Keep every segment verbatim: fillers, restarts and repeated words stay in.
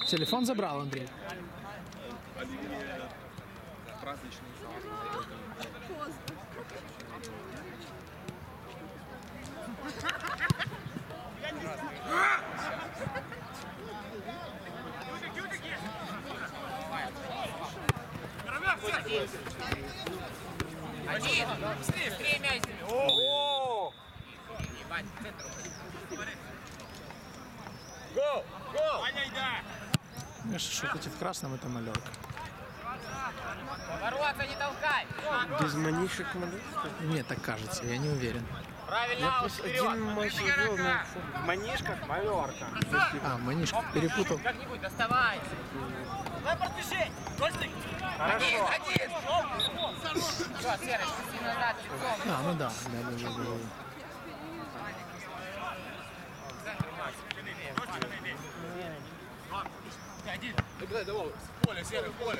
Телефон забрал, Андрей. Праздничный салат. Один! Быстрее, быстрее мяч! Ого! Ебать, в центр. Гол! Гол! Конечно, что хоть в красном это малерка. Ворота не толкай! Без манишек команды? Мне так кажется, я не уверен. Правильно, аут, вперед! Один матч играл на в манишках малерка. А, манишка перепутал. Как-нибудь доставай! Дай поспеши! Костик! Один, один! Все, Серый, спусти назад, лицом. А, ну да, да, да, да, да. Поле, Серый, поле.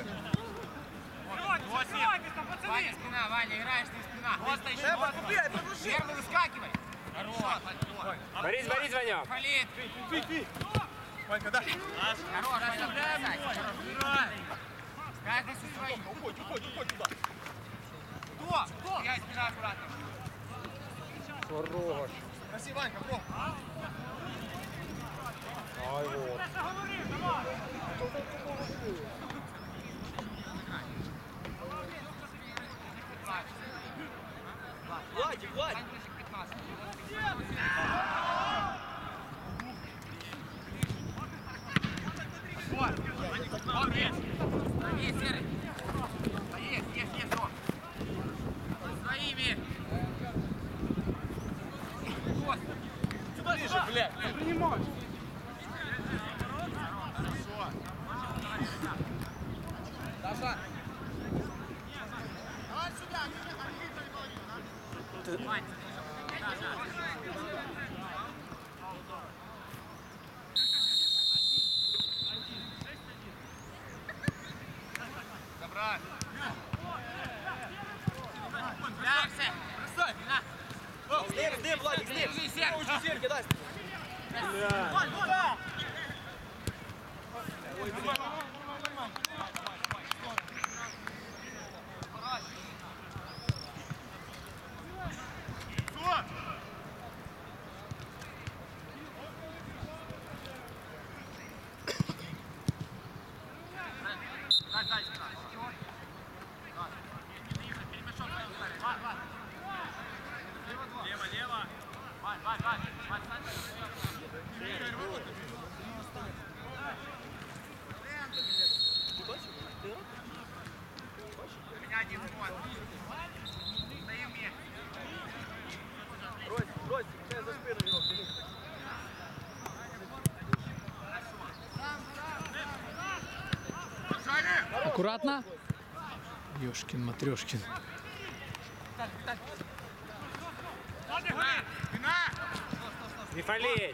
Ваня, спина, Ваня, играешь, ты спина. Просто еще. Первый выскакивай. Хорош. Борис, Борис, Ванек. Полит. Ванька, дай. Хорош, Ваня, бросай. Хорош. Каждый со своим. Уходь, уходь, уходь туда. Кто? Кто? Я спина аккуратно. Хорош. Проси, Ванька, бро. Ай, вот. Владик, Владик. Есть, Серый. Есть, есть, есть, о. Своими. Ближе, блядь. Принимай. Даша. Давай сюда. Вань, Забрать. Дальше. Бросай. На. С ним, с ним, Владик, с ним. Держи, Серый. Очень Серьги, дай. Вон, вон. Лево, лево. Вань, Вань, Вань. Вань, Вань. У меня один год. Стоим вместе. Брось, брось, сейчас за спину его. Аккуратно. Ёшкин, Матрёшкин. Не фалить.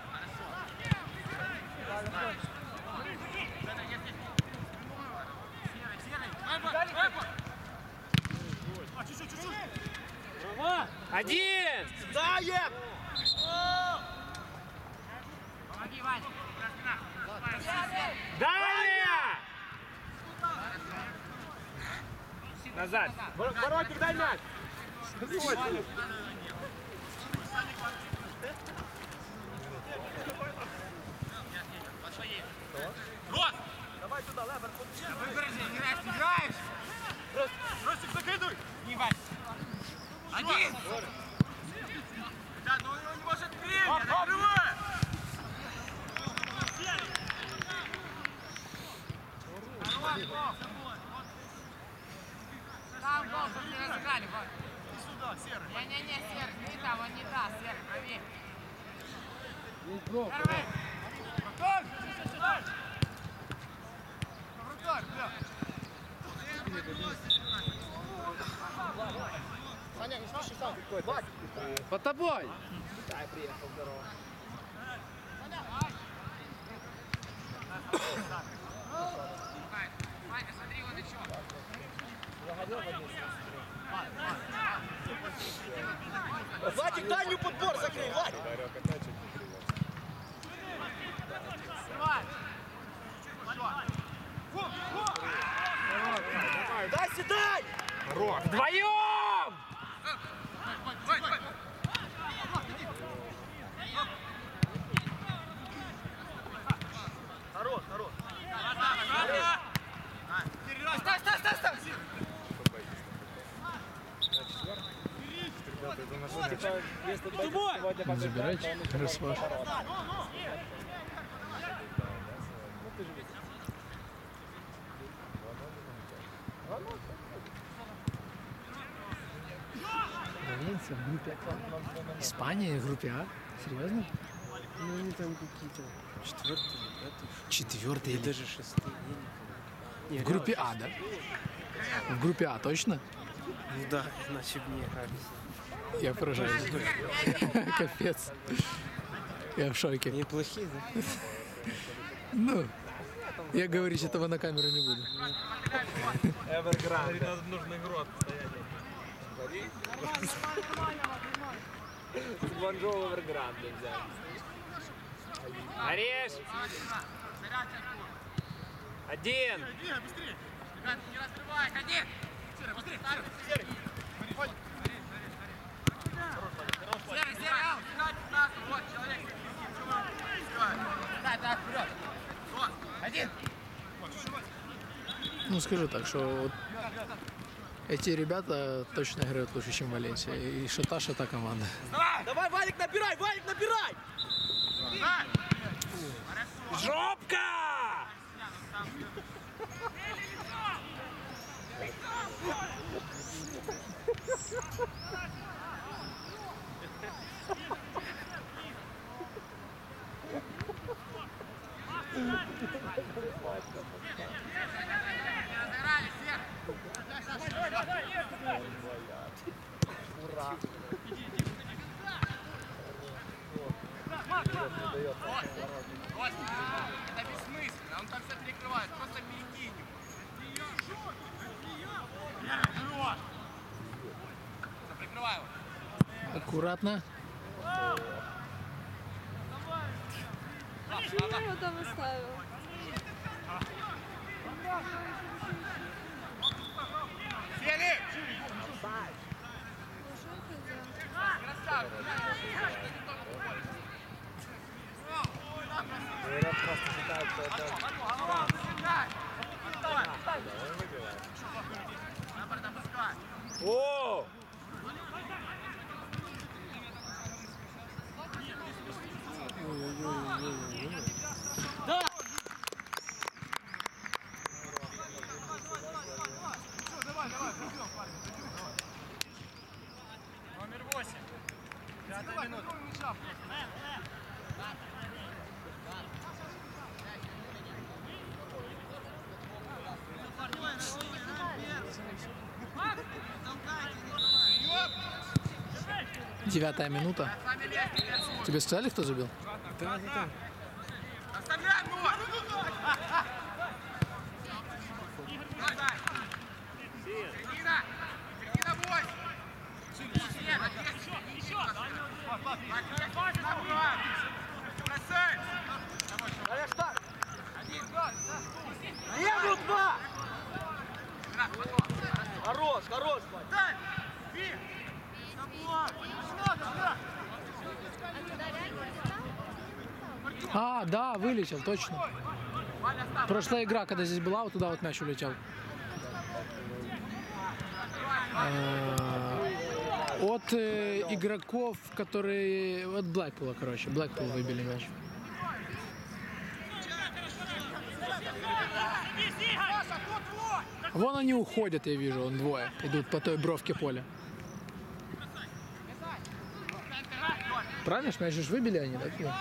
Один! Даем! Помоги, Вань. Далее! Назад. Воротник, дай мяч! Рот! Давай сюда, Лебер. Выиграешь, играешь, играешь! Ростик, закидывай! Не Вань! Один! Да, ну он не может принять, открывай! Там гол, чтобы не разыграли, вот. Сюда, Серый. Не-не-не, Серый, не там, он не даст, Серый, проверь. Есть бро. Первый! Вратарь! Вратарь, бля! Саня, не спеши сам. Владик. По тобой. Дай, приехал, здорово. Вань, Ваня, смотри, вот еще. Владик, дальнюю подбор закрой, Владик! Давай! Вдвоем! Хорош, хорош. Ставь, ставь, ставь, ставь. Забирайте. Раз ваш. Валенсия в группе А. Испания в группе А? Серьезно? Ну, они там какие-то четвертые или пятые. Четвертый Или или даже шестые. Я не- в группе А, да? В группе А, точно? Ну да, иначе бы не играли. Я поражаюсь. Капец. Я в шоке. Неплохие, да? Ну, я говорить этого на камеру не буду. Эвергранд. Нужно игру отстоять. Бонжоу Эвергранд взял. Ореш! Один! Быстрее! Ребята, не раскрывай, ходи! Серый, быстрее! Серый! Серый, серый, аут! Вот, человек! Да, да, вперед! Вот, один! Ну, скажу так, что вот эти ребята точно играют лучше, чем Валенсия. И что та, что та команда. Давай! Давай, Валик, набирай! Валик, набирай! Жопка! Это бессмысленно, он там все перекрывает, просто перекинь его. Прикрывай его. Аккуратно. Почему я его там оставил? Сели! Говорят, просто считают, что это... О! Номер восемь. Пятая минута. Девятая минута. Тебе сказали, кто забил? Да, да, да. Оставляй его! Середина! Середина восемь! Сена, десять! Еще! Бросай! Один! Левую два! Хорош, хорош, Вань. Дай! Бей! А, да, вылетел, точно. Прошлая игра, когда здесь была, вот туда вот мяч улетел. Э, От э, игроков, которые... От Блэкпула, короче. Блэкпул выбили мяч. Вон они уходят, я вижу, он двое. Идут по той бровке поля. Правильно, ж мяч же ж выбили они, да? туда?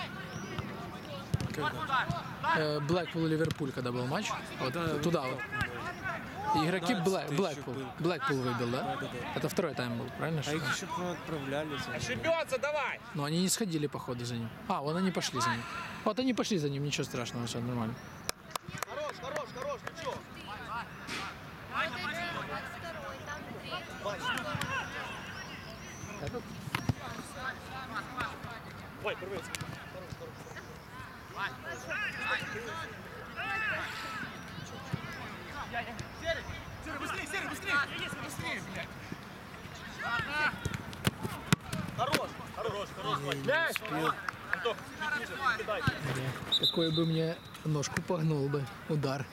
Э, Блэкпул и Ливерпуль, когда был матч. Вот туда вот. И игроки Блэ- Блэкпул. Блэкпул выбил, да? Это второй тайм был, правильно? А что ли? их еще, по-моему, отправляли. за- Ошибется, давай! Но они не сходили, походу, за ним. А, вон они пошли за ним. Вот они пошли за ним, ничего страшного, все нормально. Хорош, хорош, хорош, ну чё? Вот один, вот второй, там третий. Ой, порвется. Серый, быстрее, Серый, быстрее! Быстрее, блядь! Успел. Такой бы мне ножку погнул бы. Удар.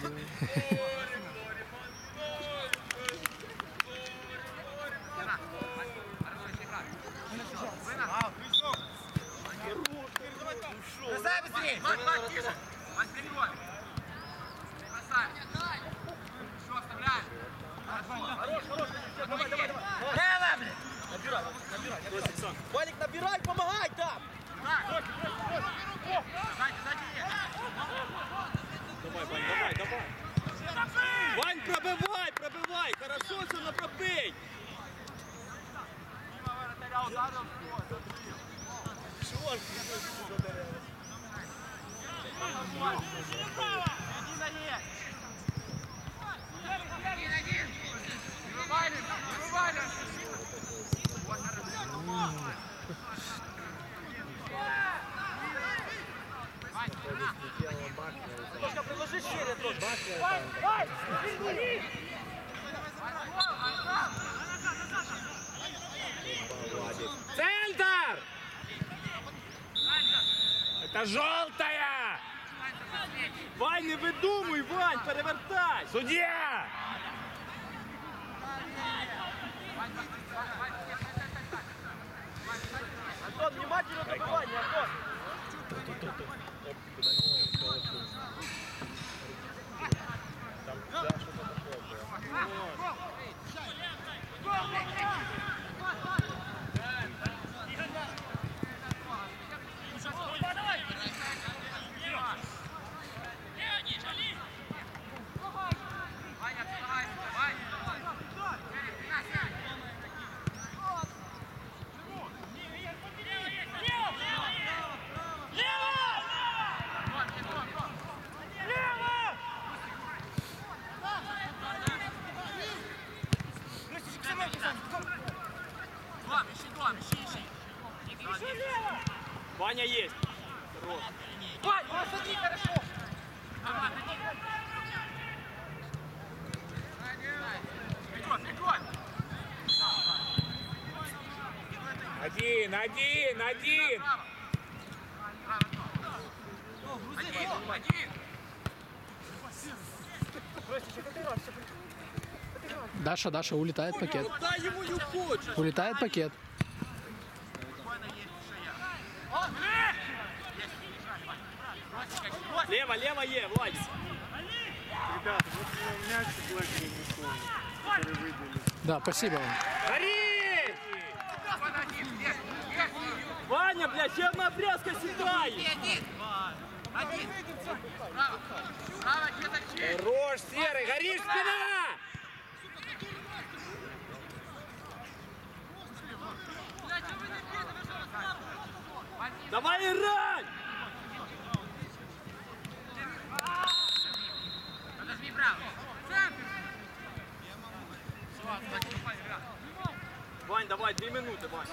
Бросай быстрее! Вань, Вань, тише! Вань, вперед! Бросай! Все, оставляем! Хорош, хорош! Давай, давай, давай! Давай, блядь! Набирай, набирай! Валик, набирай, помогай там! Сзади, сзади! Давай, Вань, давай, давай. Вань, пробивай, пробивай. Хорошо, все, но пробей. Дима вратаря ударил. Чего ж ты задарил? Один, один! Один, один! Вырывали, вырывали! Вот, Только предложи шире трошки. Вань, Вань, извини! Центр! Это желтая! Вань, не видумуй, Вань, перевертай! Судья! Антон, внимательно добывание, Антон! Ваня, открывайся, Вань! Дом, ищи дом, ищи, ищи! Ваня есть. Вань, ну смотри, хорошо! Вперед, вперед! Один, один, один. Один, один! Даша, Даша, улетает пакет. Дай ему не хочешь. Улетает пакет. Лево, лево е, Владик. Ребята, вот мяч Блэк не несу, который выделили. Да, спасибо вам. Гори! Вон один, есть, есть! Ваня, блядь, чем на обрезка седает? Один! Один! Право! Право, где-то честь! Хорош, Серый, горишь, спина! Давай играть! Подожди, право! Центр! Все, наступай, игра! Вань, давай, две минуты, Вань.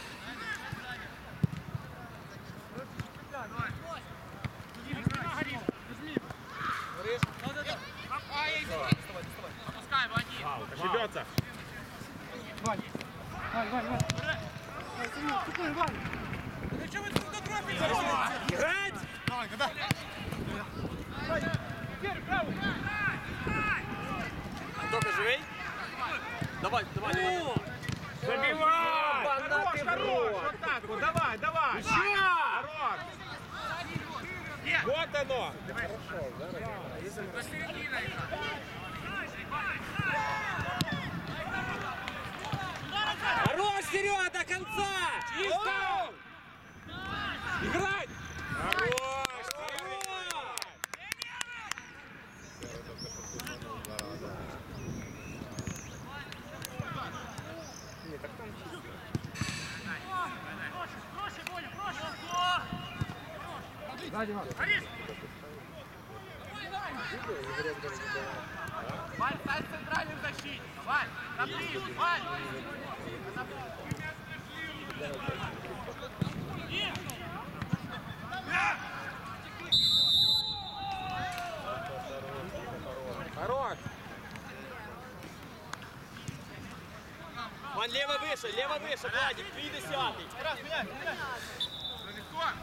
Опускаем, один! Ошибется. Играть! Только живей. Давай, давай, давай. Забивай! Хорош, хорош, вот так вот, давай, давай. Еще! Вот оно. До середины игра! Хорош, Серега, до конца! Чисто! Играть! Хорош! Хорош! Вань, стань центральным защитником! Вань, на ближе! Вань! Хорош! Вань, лево выше, лево выше, Владик, твій десятий. Егор!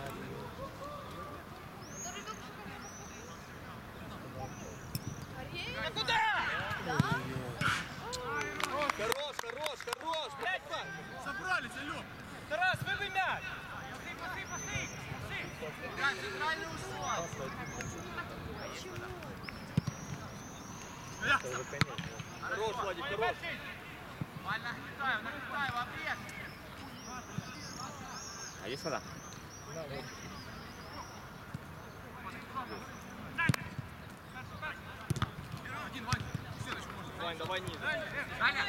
Ар'єєв? Куда? Хорош, хорош, хорош. Собрались, алло! Тарас, вибий м'яч. Играй, центральный ушел! Хорош, Владик, хорош. Вань, нагнетай, нагнетай, в обрез! А иди сюда. Один, Вань, следующий можно. Вань, давай ниже. Даня!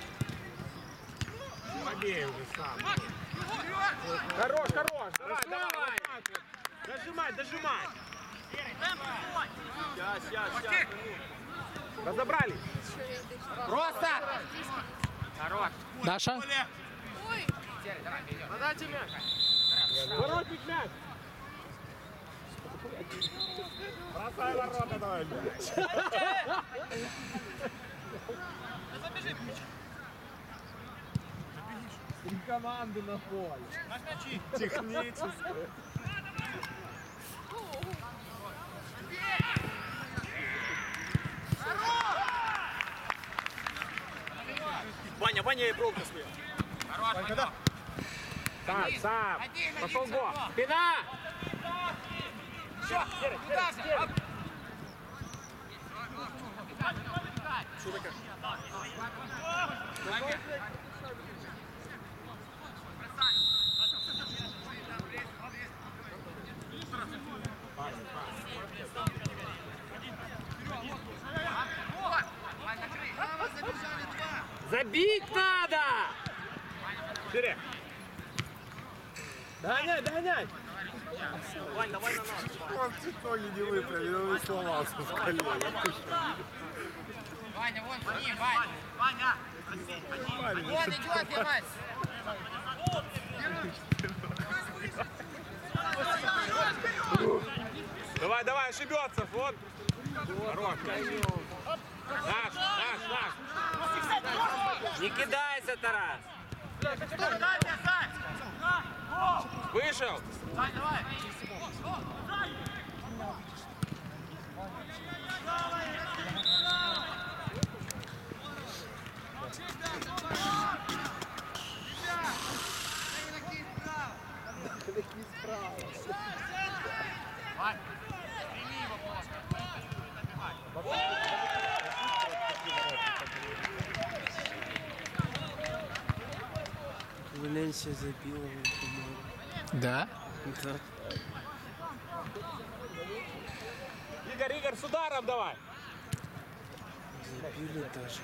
Побей уже сам. Хорош, хорош. Давай, давай. Дожимай, дожимай. Сейчас, сейчас, сейчас. Разобрали. Просто! Хорош. Даша? Ой! Подайте мяч. Воротник мяч. Бросай ворота, давай мяч. Три команды на поле. Техническое. Ваня, Ваня и бровка своя. Хорош, Ванек! Сам, сам. Один, Пошел один, го. Сашко. Спина. Все, туда же! Оп. Что такое? Ваня. Вот! Вань, накрый! Право забежали два! Забить надо. Шире. Догоняй, догоняй. Вань, давай на нас. Он в итоге не выправил, он и сломался с колена. Ваня, вон с ним, Вань! Ваня! Вон идет, Ямась! Давай, давай, ошибется, вот. Хорош. Наш, наш, наш. Не кидайся, Тарас. Вышел. Вань, давай! Вань, прими его просто. Валенсия забила, по-моему. Да? Да. Игорь, Игорь, с ударом давай. Забили даже.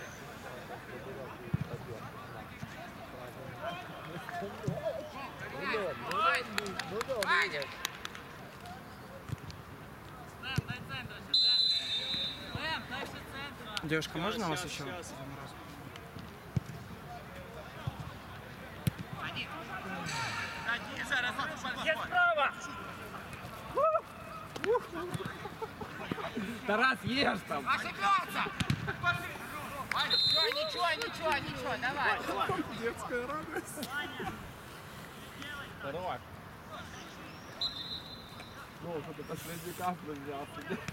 Ваня! Девушка, можно вас еще? Один! Один! Зараз, Есть справа. Тарас, ешь там. ошибется! Ваня, все, ничего, ничего, ничего, давай! Детская радость. Здорово. Ну, что-то последний каплю взял.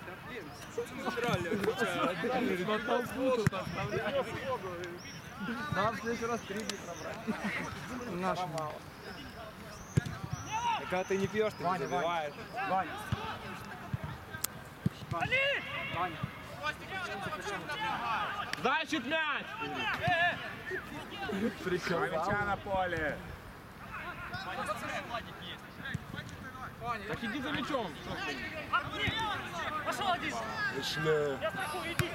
Нам в следующий раз три литра брать. Наш. Когда ты не пьешь, ты не забиваешь. Ваня. Ваня. Дай чуть мяч! Причем мяча на поле. Так иди за мячом. Пошел один. Вышли. Я страхую, иди.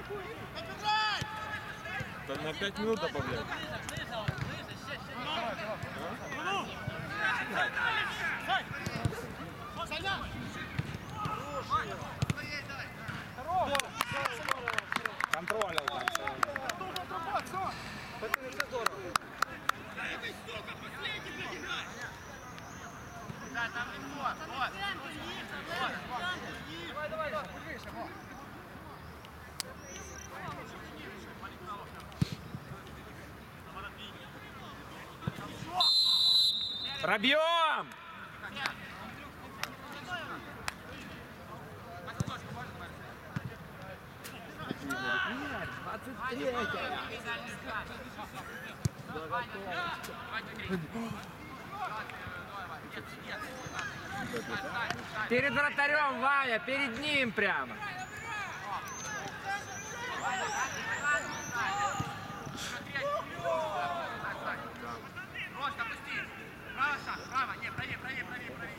Так на пять минут добавляй. Контролил там. Да, там легко, вот! Давай, давай, давай, выше, вот! Пробьем. Перед вратарем, Ваня, перед ним прямо. Просто пусти. Право шаг, право. Не, правее, правее, правее, правее.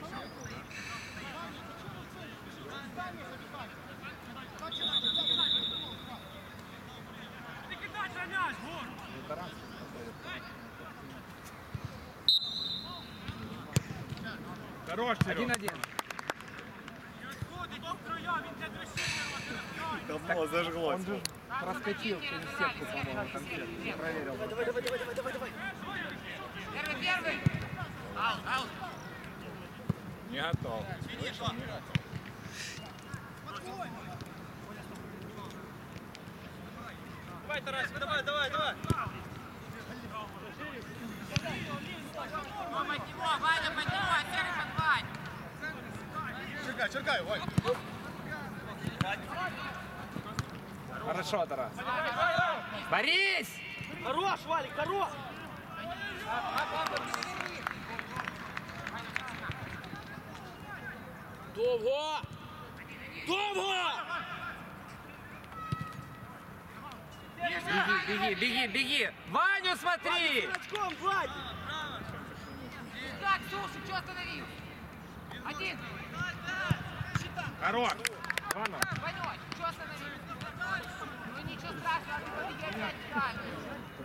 Хорош, Серег. Один-один. Давно зажглось. Он же проскочил через сетку, по-моему, конкретно. Не проверил. Первый, первый. Аут, аут. Не готов. Давай, Тарасик, давай, давай, давай. Рома, от него, Ваня, под него, Серый под Вань. Черкай, черкай, Вань. Хорошо, Тарас. Борис! Хорош, Валик, хорош! Довго! Довго! Беги, беги, беги, беги! Ваню смотри! Очком, Владик! Так, слушай, что остановил? Один. Хорош. Ванёч, что остановил? Ну ничего страшного, ты побеги опять правильно.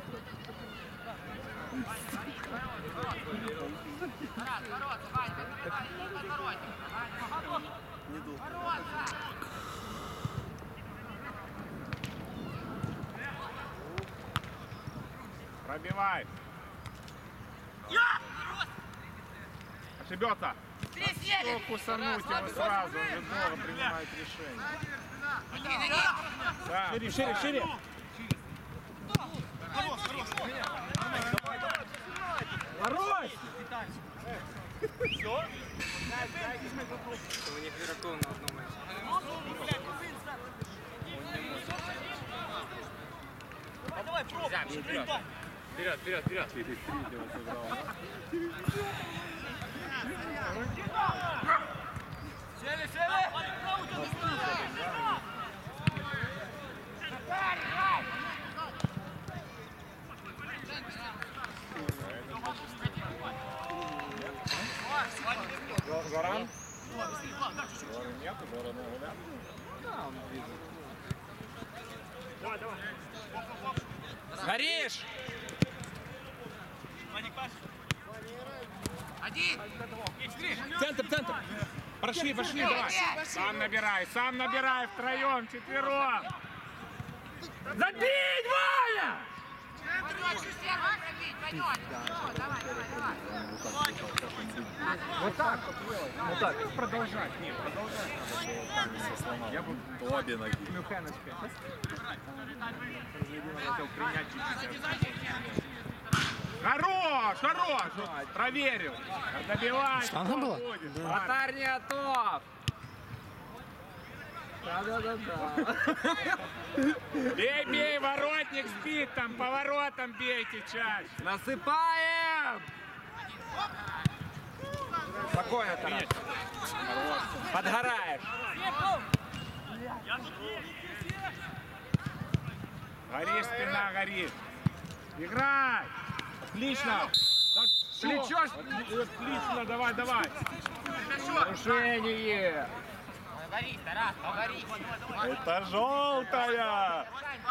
Тарас, бороться, Вань, давай, не подворотник. Вань, бороться. Пробивай. Ошибется. Три съели. Кусануть его сразу, он же долго принимает решение. Один, один. Да. Шире, шире, шире! Хорош! У них игроков на одном матче. Давай, пробуй! Вперед, вперед, вперед. Сели, сели! Горан? Горан нет, Горан гуляет. Горишь! Один. Центр, центр! Прошли, пошли, давай! Сам набирай, сам набирай втроем, четвером. Забить, Ваня! Ванёч, первый пробить, Ванёч. Всё, давай, давай, давай. Вот так. Вот так. Продолжать, нет, продолжать надо. Я буду обе ноги. Мюхеночкой. Хотел принять чуть-чуть. Хорош, хорош, вот, проверил. Добивай. Штанга была? Вратарь не готов! Да-да-да-да. Бей, бей, воротник спит там, поворотом бейте чаще. Насыпаем! Спокойно, Тарас. Подгораешь. Горит спина, горит. Играй. Отлично. Да всё. Плечо ж- Отлично, давай, давай. Нарушение. Борис, Тарас, Борис. Это желтая.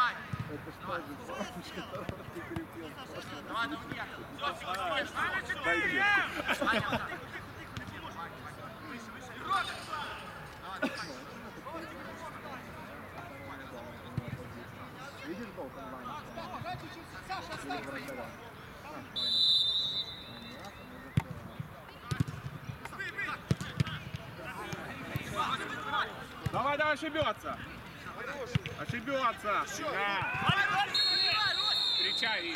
Давай, давай, ошибется. Ошибется. Да. Встречай.